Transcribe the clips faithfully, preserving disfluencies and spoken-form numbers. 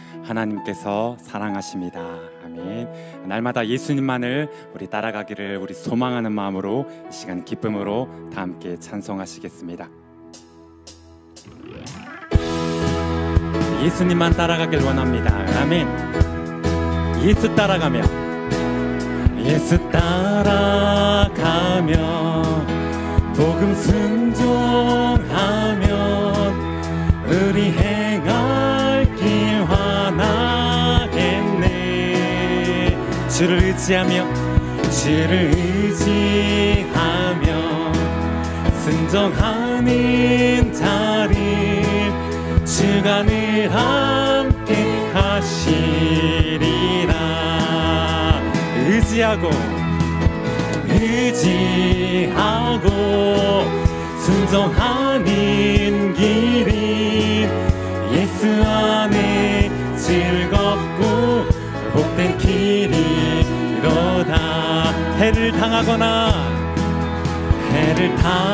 하나님께서 사랑하십니다. 아멘. 날마다 예수님만을 우리 따라가기를 우리 소망하는 마음으로 이 시간 기쁨으로 다 함께 찬송하시겠습니다. 예수님만 따라가길 원합니다. 아멘. 예수 따라가며 예수 따라가며 복음 순종하면 우리 행할 길 환하겠네. 주를 의지하며 주를 의지하며 순종하는 자를 주가 늘 함께 하시리라. 의지하고 의지하고 순종하는 길이 예수 안에 즐겁고 복된 길이로다. 해를 당하거나 해를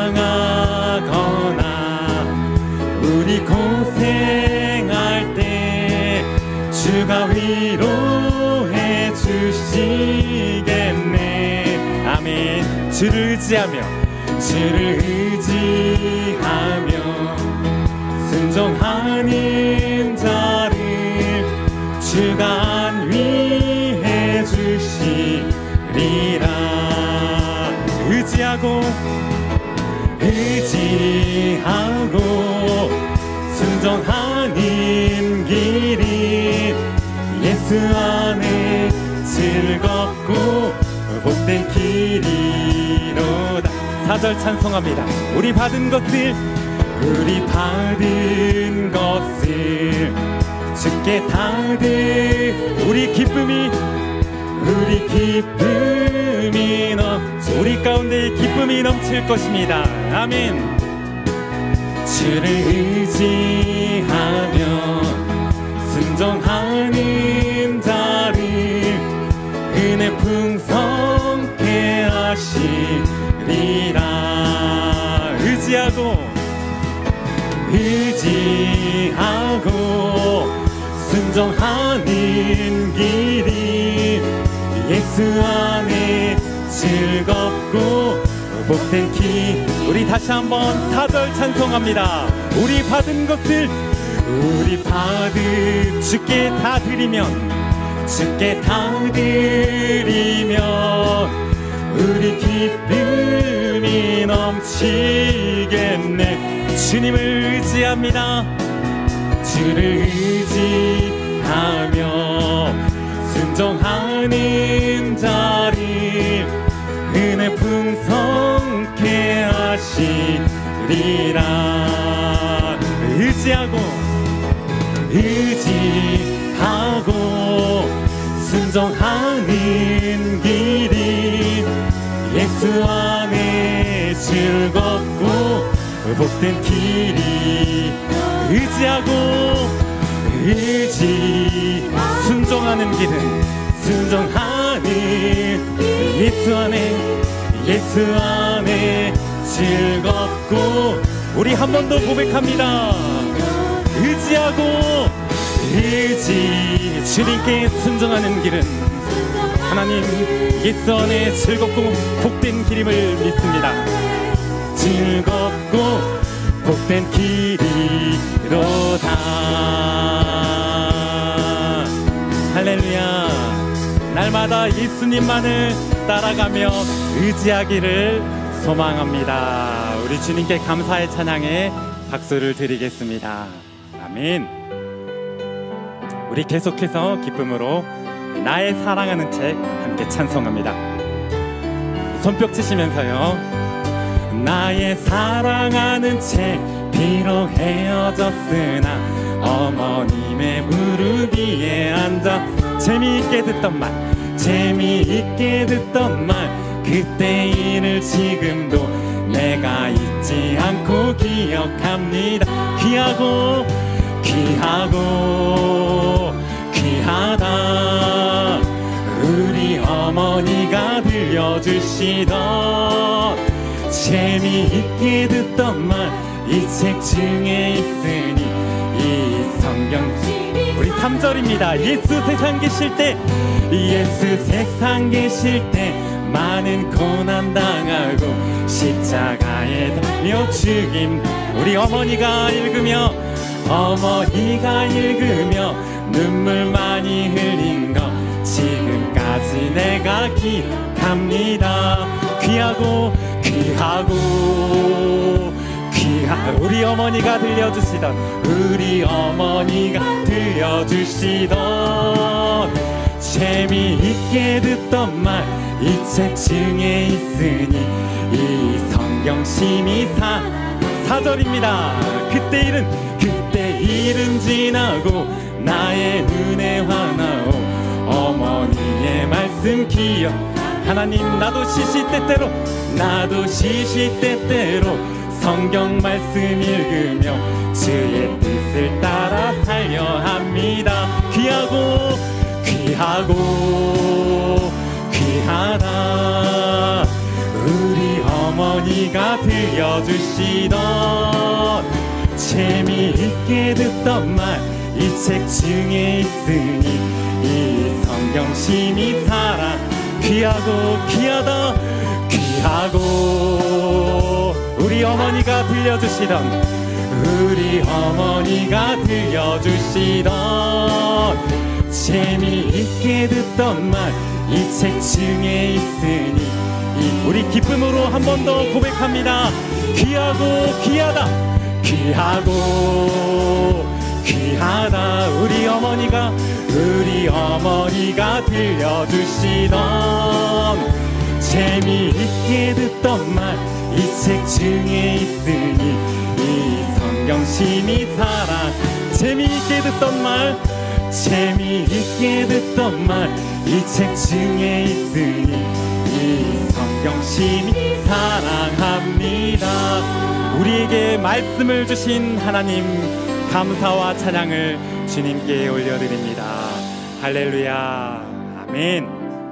당하거나 우리 고생할 때 주가 위로해 주시겠네. 아멘. 주를 의지하며 주를 의지하며 순종하는 자를 주가 안위해 주시리라. 의지하고 의지하고 순종하는 길이 예수 안에 즐겁고 복된 길이로다. 사절 찬송합니다. 우리 받은 것을 우리 받은 것을 주께 다들 우리 기쁨이 우리 기쁨이 넘 우리 가운데 기쁨이 넘칠 것입니다. 아멘. 주를 의지하며 순종하는 자를 은혜 풍성케 하시리라. 의지하고 의지하고 순종하는 길이 예수 안에 즐겁고 복된 길. 우리 다시 한번 사절 찬송합니다. 우리 받은 것을 우리 받은 주께 다 드리면 주께 다 드리면 우리 기쁨이 넘치겠네. 주님을 의지합니다. 주를 의지하며 순종하는 자를 은혜 풍성케 하시리라. 의지하고 의지하고 순종하는 길이 예수 안에 즐겁고 복된 길이. 의지하고 의지 순종하는 길은 순종하는 예수 안에 예수 안에 즐겁고. 우리 한 번 더 고백합니다. 의지하고 의지 주님께 순종하는 길은 하나님 예수 안에 즐겁고 복된 길임을 믿습니다. 즐겁고 복된 길이로다. 할렐루야. 날마다 예수님만을 따라가며 의지하기를 소망합니다. 우리 주님께 감사의 찬양에 박수를 드리겠습니다. 아멘. 우리 계속해서 기쁨으로 나의 사랑하는 책 함께 찬송합니다. 손뼉 치시면서요. 나의 사랑하는 책 비록 헤어졌으나 어머님의 무릎 위에 앉아 재미있게 듣던 말 재미있게 듣던 말 그때 일을 지금도 내가 잊지 않고 기억합니다. 귀하고 귀하고 귀하다 우리 어머니가 들려주시던 재미있게 듣던 말 이 책 중에 있으니 이 성경 우리 삼 절입니다. 예수 세상 계실 때, 예수 세상 계실 때 많은 고난 당하고 십자가에 달려 죽임. 우리 어머니가 읽으며 어머니가 읽으며 눈물 많이 흘린 거 지금까지 내가 기억합니다. 귀하고 귀하고 귀하 우리 어머니가 들려주시던 우리 어머니가 들려주시던 재미있게 듣던 말 이 책 중에 있으니 이 성경 심히 사 사절입니다. 그때 일은 그때 일은 지나고 나의 눈에 환하오 어머니의 말씀 기억. 하나님 나도 시시때때로 나도 시시때때로 성경 말씀 읽으며 주의 뜻을 따라 살려 합니다. 귀하고 귀하고 귀하다 우리 어머니가 들려주시던 재미있게 듣던 말 이 책 중에 있으니 이 성경 심히 사랑. 귀하고 귀하다 귀하고 우리 어머니가 들려주시던 우리 어머니가 들려주시던 재미있게 듣던 말 이 책 중에 있으니 이 우리 기쁨으로 한 번 더 고백합니다. 귀하고 귀하다 귀하고 귀하다 우리 어머니가 우리 어머니가 들려주시던 재미있게 듣던 말 이 책 중에 있으니 이 성경 심히 사랑. 재미있게 듣던 말 재미있게 듣던 말 이 책 중에 있으니 이 성경 심히 사랑합니다. 우리에게 말씀을 주신 하나님 감사와 찬양을 주님께 올려드립니다. 할렐루야. 아멘.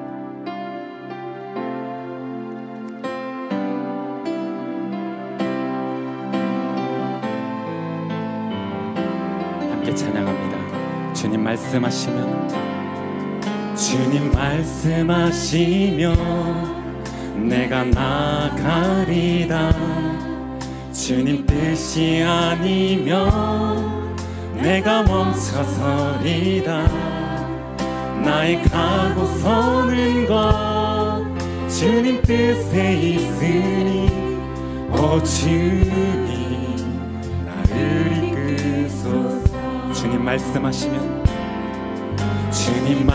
함께 찬양합니다. 주님 말씀하시면 주님 말씀하시면 내가 나가리다. 주님 뜻이 아니면 내가 멈춰서리다. 나의 가고 서는 것 주님 뜻에 있으니 오 주님 나를 이끄소서. 주님 말씀하시면 주님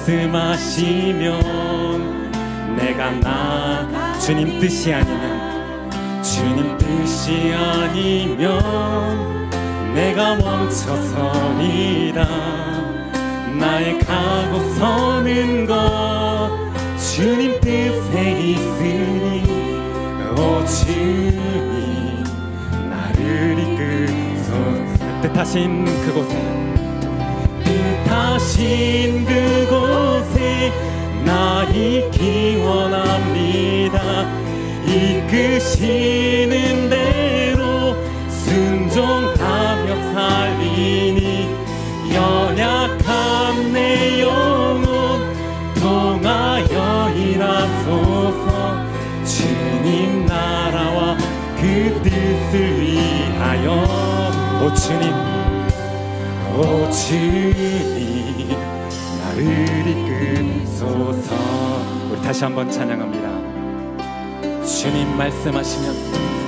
말씀하시면 내가 나 주님 뜻이 아니면 주님 뜻이 아니면 내가 멈춰서리다. 나의 가고 서는 것 주님 뜻에 있으니 오 주님 나를 이끄소서. 뜻하신 그곳에 뜻하신 그곳에 나 있기 원합니다. 이끄시는 대로 순종하며 살리니 연약한 내 영혼 통하여 일하소서. 주님 나라와 그 뜻을 위하여 오 주님 오 주님 나를 이끄소서. 우리 다시 한번 찬양합니다. 주님 말씀하시면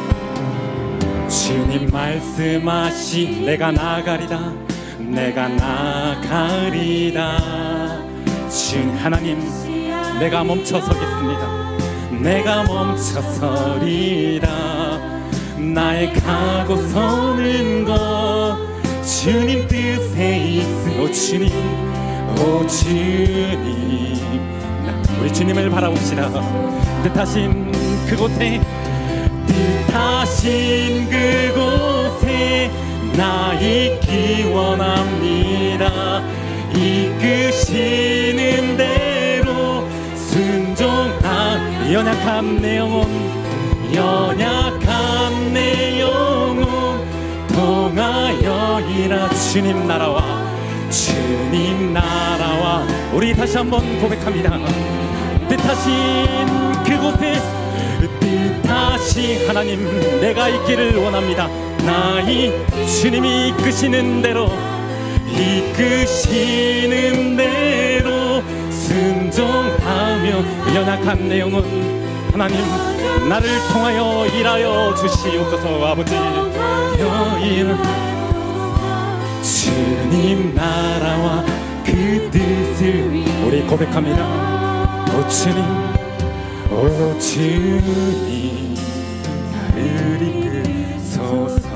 주님 말씀하시 내가 나가리다 내가 나가리다. 주님 하나님 내가 멈춰서겠습니다. 내가 멈춰서리다. 나의 가고 서는 것 주님 뜻에 있으 오 주님 오 주님. 우리 주님을 바라봅시다. 뜻하신 그곳에 뜻하신 그곳에 나 있기 원합니다. 이끄시는 대로 순종한 연약한 내 영혼 연약한 내 영혼 통하여 일하 주님 나라와 주님 주님 나라와 우리 다시 한번 고백합니다. 뜻하신 그곳에 뜻하신 하나님 내가 있기를 원합니다. 나의 주님이 이끄시는 대로 이끄시는 대로 순종하며 연약한 내 영혼 하나님 나를 통하여 일하여 주시옵소서. 아버지 여인 주님 나라와 그 뜻을 우리 고백합니다. 오 주님 오 주님 나를 이끄소서.